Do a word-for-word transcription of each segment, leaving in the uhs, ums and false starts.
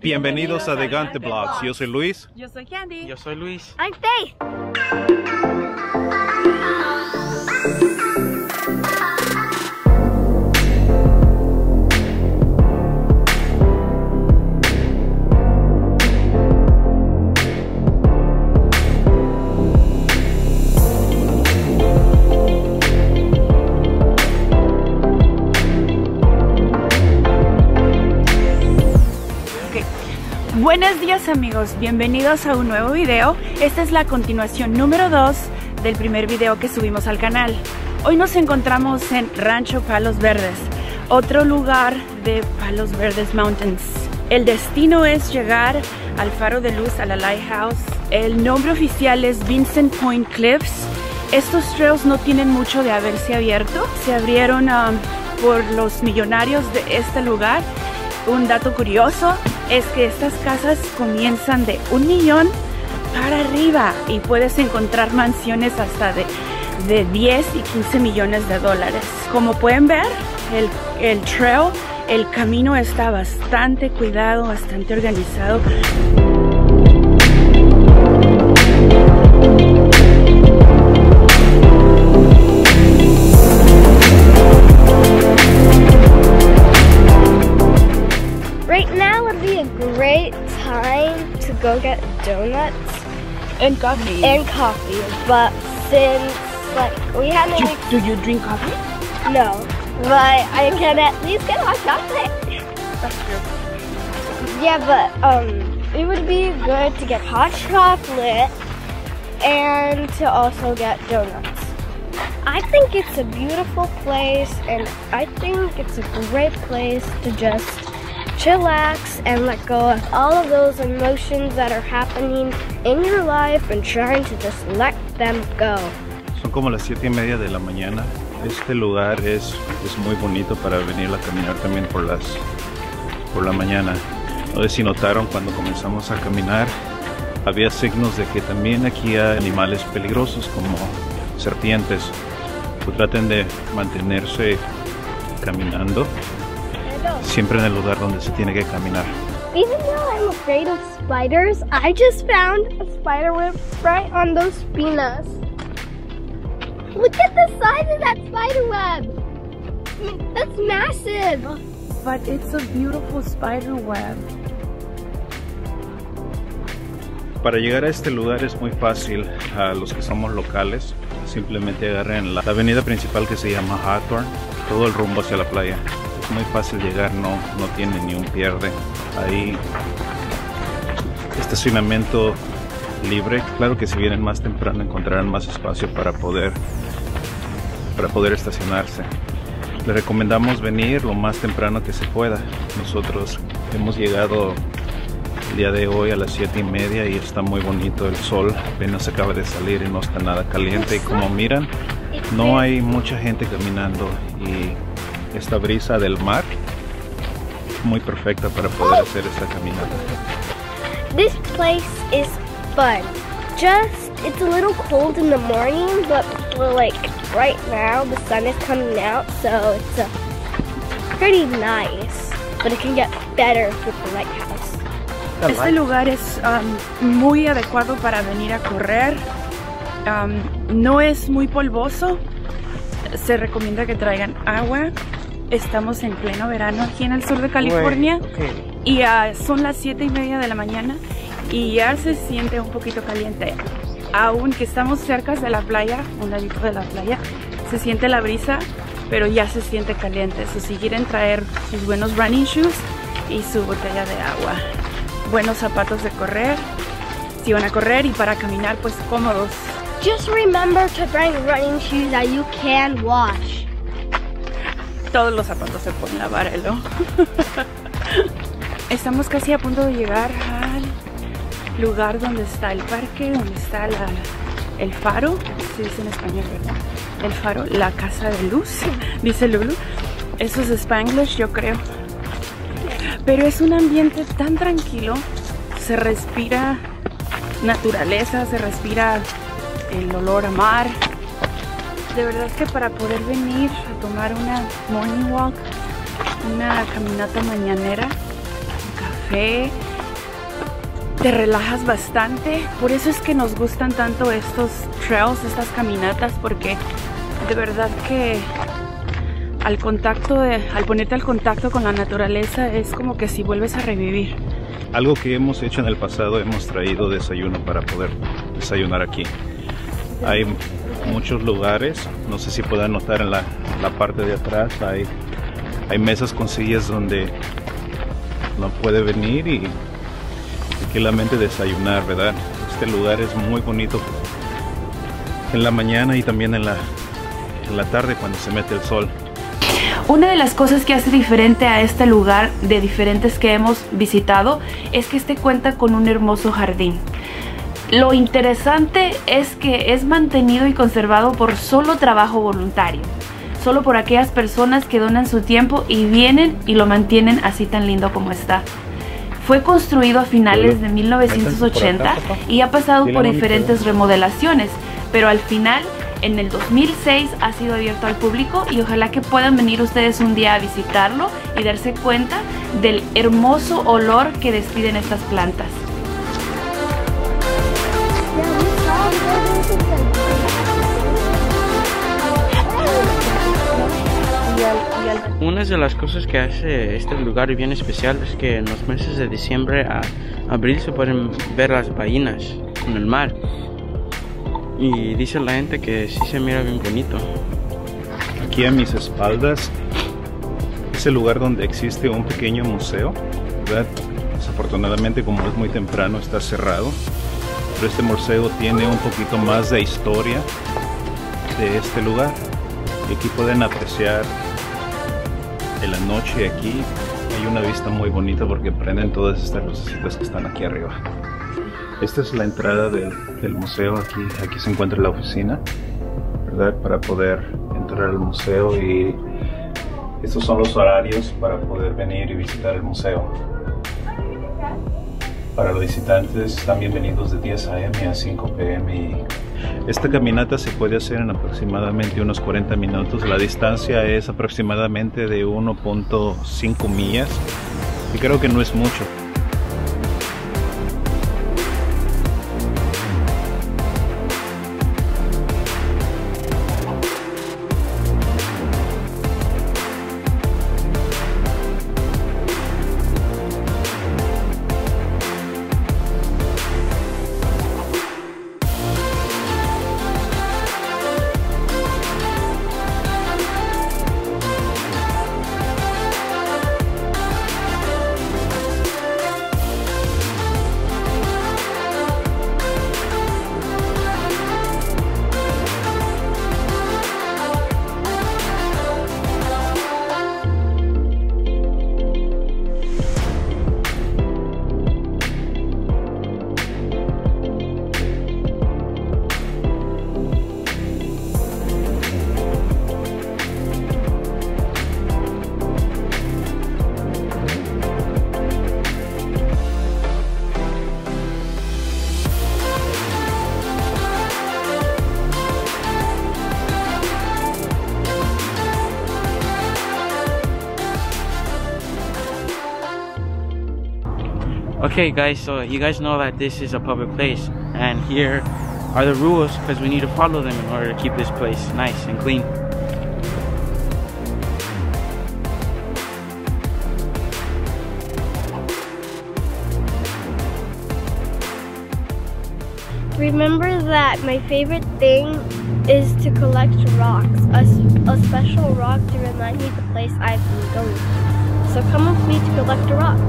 Bienvenidos a The Gante Blogs. Yo soy Luis. Yo soy Candy. Yo soy Luis. I'm Faith. Buenos días amigos, bienvenidos a un nuevo video. Esta es la continuación número dos del primer video que subimos al canal. Hoy nos encontramos en Rancho Palos Verdes, otro lugar de Palos Verdes Mountains. El destino es llegar al Faro de Luz, a la Lighthouse. El nombre oficial es Vincent Point Cliffs. Estos trails no tienen mucho de haberse abierto. Se abrieron um, por los millonarios de este lugar. Un dato curioso es que estas casas comienzan de un millón para arriba y puedes encontrar mansiones hasta de, de diez y quince millones de dólares. Como pueden ver, el, el trail, el camino está bastante cuidado, bastante organizado. Great time to go get donuts and coffee and coffee, but since like we haven't do, do you drink coffee? No, but I can at least get hot chocolate. That's true. Yeah, but um it would be good to get hot chocolate and to also get donuts. I think it's a beautiful place, and I think it's a great place to just chillax and let go of all of those emotions that are happening in your life and trying to just let them go. Son como las siete y media de la mañana. Este lugar es, es muy bonito para venir a caminar también por, las, por la mañana. No sé si notaron cuando comenzamos a caminar, había signos de que también aquí hay animales peligrosos como serpientes. Pues traten de mantenerse caminando siempre en el lugar donde se tiene que caminar. Even though I'm afraid of spiders, I just found a spider web right on those spinas. Look at the size of that spider web. I mean, that's massive. But it's a beautiful spider web. Para llegar a este lugar es muy fácil. A los que somos locales, simplemente agarren la, la avenida principal que se llama Hawthorne, todo el rumbo hacia la playa. Es muy fácil llegar, no, no tiene ni un pierde. Ahí estacionamiento libre. Claro que si vienen más temprano encontrarán más espacio para poder para poder estacionarse. Les recomendamos venir lo más temprano que se pueda. Nosotros hemos llegado el día de hoy a las siete y media y está muy bonito el sol, apenas acaba de salir y no está nada caliente, y como miran no hay mucha gente caminando, y esta brisa del mar muy perfecta para poder hacer esta caminata. This place is fun. Just, it's a little cold in the morning, but like right now the sun is coming out, so it's uh, pretty nice. But it can get better with the lighthouse. Este lugar es um, muy adecuado para venir a correr. Um, no es muy polvoso. Se recomienda que traigan agua. Estamos en pleno verano aquí en el sur de California. Okay. Y uh, son las siete y media de la mañana y ya se siente un poquito caliente. Aunque estamos cerca de la playa, un ladito de la playa, se siente la brisa, pero ya se siente caliente. So, si quieren traer sus buenos running shoes y su botella de agua, buenos zapatos de correr, si van a correr, y para caminar pues cómodos. Just remember to bring running shoes that you can wash. Todos los zapatos se pueden lavar, ¿no? Estamos casi a punto de llegar al lugar donde está el parque, donde está la, el faro, se dice en español, ¿verdad? El faro, la casa de luz, dice Lulu. Eso es Spanglish, yo creo. Pero es un ambiente tan tranquilo, se respira naturaleza, se respira el olor a mar. De verdad que para poder venir a tomar una morning walk, una caminata mañanera, un café, te relajas bastante. Por eso es que nos gustan tanto estos trails, estas caminatas, porque de verdad que al contacto de, al ponerte al contacto con la naturaleza es como que si vuelves a revivir. Algo que hemos hecho en el pasado, hemos traído desayuno para poder desayunar aquí. Hay muchos lugares, no sé si puedan notar en la, la parte de atrás, hay, hay mesas con sillas donde uno puede venir y tranquilamente desayunar, ¿verdad? Este lugar es muy bonito en la mañana y también en la, en la tarde cuando se mete el sol. Una de las cosas que hace diferente a este lugar de diferentes que hemos visitado es que este cuenta con un hermoso jardín. Lo interesante es que es mantenido y conservado por solo trabajo voluntario, solo por aquellas personas que donan su tiempo y vienen y lo mantienen así tan lindo como está. Fue construido a finales de mil novecientos ochenta y ha pasado por diferentes remodelaciones, pero al final en el dos mil seis ha sido abierto al público y ojalá que puedan venir ustedes un día a visitarlo y darse cuenta del hermoso olor que despiden estas plantas. Una de las cosas que hace este lugar bien especial es que en los meses de diciembre a abril se pueden ver las ballenas en el mar. Y dice la gente que sí se mira bien bonito. Aquí a mis espaldas es el lugar donde existe un pequeño museo, ¿verdad? Desafortunadamente, como es muy temprano, está cerrado. Pero este museo tiene un poquito más de historia de este lugar. Y aquí pueden apreciar en la noche aquí. Hay una vista muy bonita porque prenden todas estas lucecitas que están aquí arriba. Esta es la entrada del, del museo. Aquí, aquí se encuentra la oficina, ¿verdad? Para poder entrar al museo, y estos son los horarios para poder venir y visitar el museo. Para los visitantes están bienvenidos de diez a eme a cinco pe eme. Y esta caminata se puede hacer en aproximadamente unos cuarenta minutos. La distancia es aproximadamente de uno punto cinco millas y creo que no es mucho. Okay guys, so you guys know that this is a public place, and here are the rules because we need to follow them in order to keep this place nice and clean. Remember that my favorite thing is to collect rocks, a, a special rock to remind me the place I've been going. So come with me to collect a rock.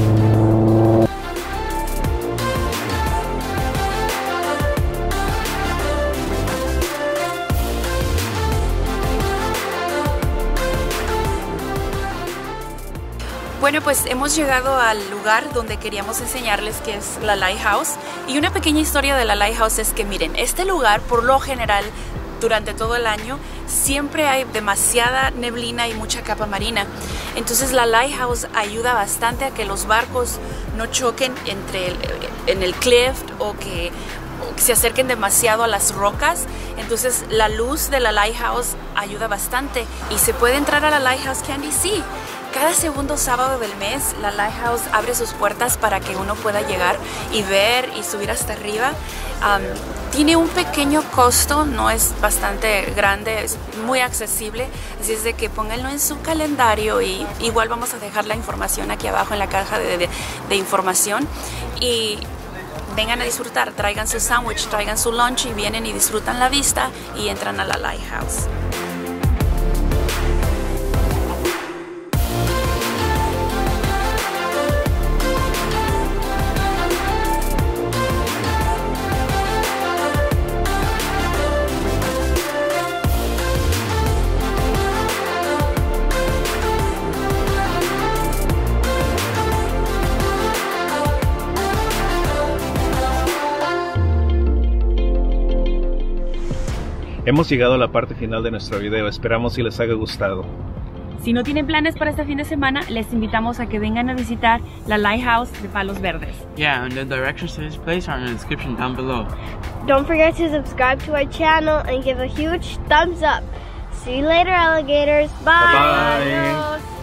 Bueno, pues hemos llegado al lugar donde queríamos enseñarles, que es la Lighthouse. Y una pequeña historia de la Lighthouse es que miren, este lugar por lo general durante todo el año siempre hay demasiada neblina y mucha capa marina. Entonces la Lighthouse ayuda bastante a que los barcos no choquen entre el, en el cliff o que, o que se acerquen demasiado a las rocas. Entonces la luz de la Lighthouse ayuda bastante. Y se puede entrar a la Lighthouse, Candy, sí. cada segundo sábado del mes la Lighthouse abre sus puertas para que uno pueda llegar y ver y subir hasta arriba. Um, tiene un pequeño costo, no es bastante grande, es muy accesible, así es de que pónganlo en su calendario y igual vamos a dejar la información aquí abajo en la caja de, de, de información y vengan a disfrutar, traigan su sándwich, traigan su lunch y vienen y disfrutan la vista y entran a la Lighthouse. Hemos llegado a la parte final de nuestro video, esperamos si les haya gustado. Si no tienen planes para este fin de semana, les invitamos a que vengan a visitar la Lighthouse de Palos Verdes. Yeah, and the directions to this place are in the description down below. Don't forget to subscribe to our channel and give a huge thumbs up. See you later, alligators. Bye. Bye-bye.